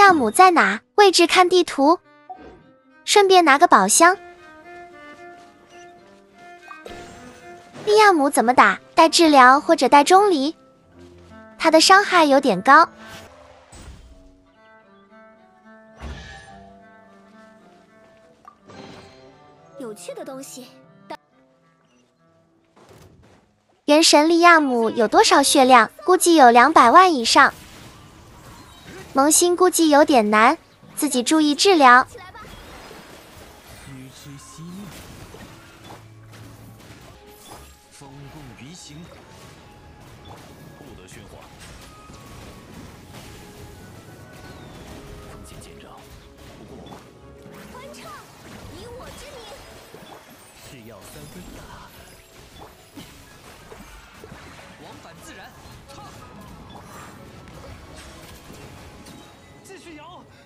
亚姆在哪？位置看地图，顺便拿个宝箱。利亚姆怎么打？带治疗或者带钟离？他的伤害有点高。 有趣的东西。 元神利亚姆有多少血量？估计有200万以上。萌新估计有点难，自己注意治疗。 须知息怒，风共鱼行，不得喧哗。风险见长，不过欢唱，以我之名。 是药3分打。往返自然，唱，继续摇。